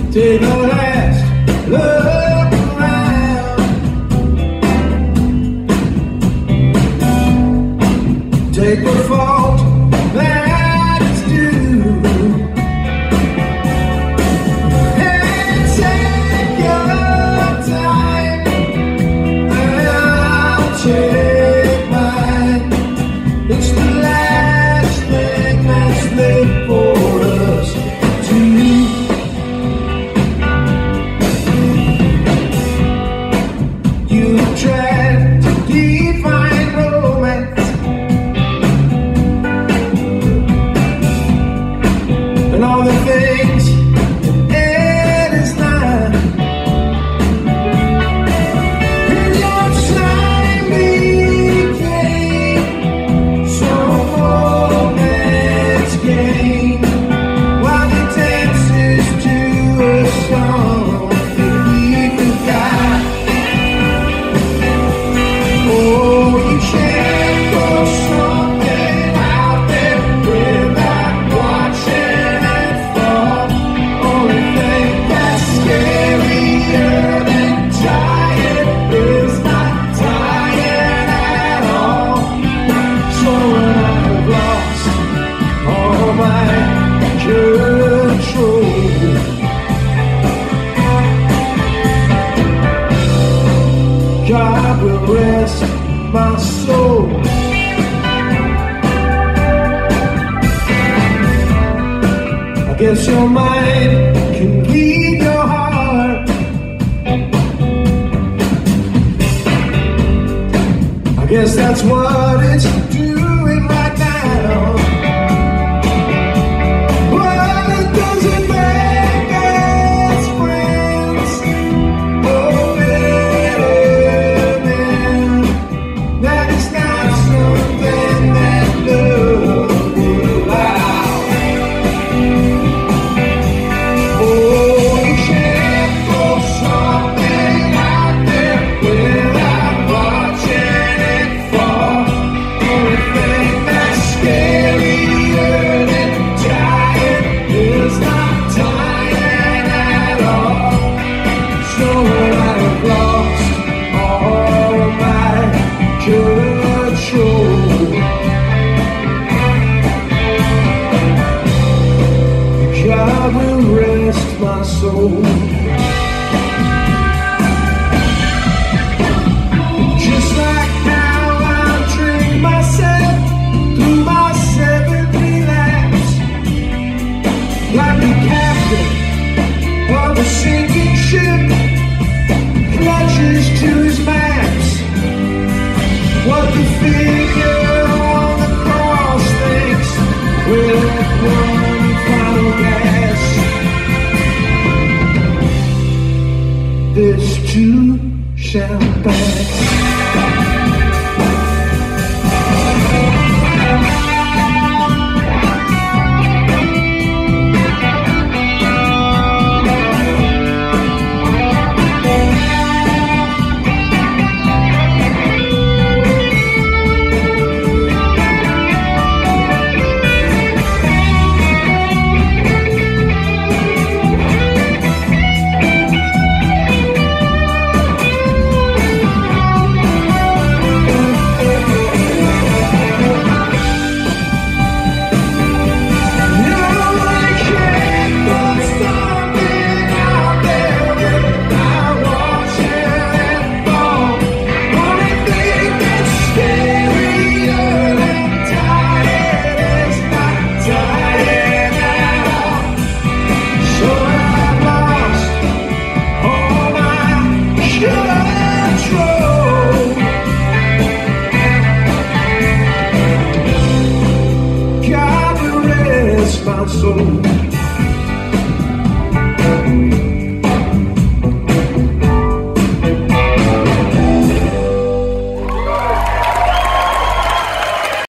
Take a last look around. Take the fault that is due, and take your time, and I'll take mine. It's the last thing that's left for us to do. You tried to define romance, and all the things it is not. And your time became some romance game, while the dances to a song that we forgot. Oh, you can't go something out there without watching it fall. Only thing that's scarier than dying is not dying at all. So when I've lost all my control, God will rest my soul. I guess your mind can lead your heart. I guess that's what it's doing right now. Well, it doesn't make us friends or better men. That is not something that love would allow. Oh, you can't throw something out there without watching it fall. Only thing that's scarier than dying is not dying at all. So when I've lost all my control, God will rest my soul. Just like how I drink myself through my 70 laps, like the captain of a sinking ship clutches to his maps. What the figure on the cross thinks with one final gas. This too shall pass. God will rest my soul.